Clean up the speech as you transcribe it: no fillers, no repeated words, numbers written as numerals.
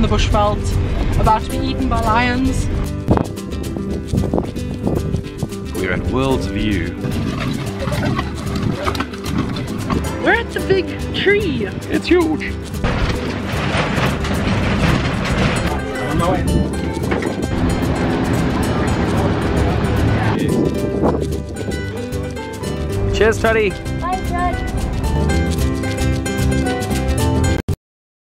the bushveld, about to be eaten by lions. We're at World's View. We're at the big tree. It's huge. Cheers, Teddy.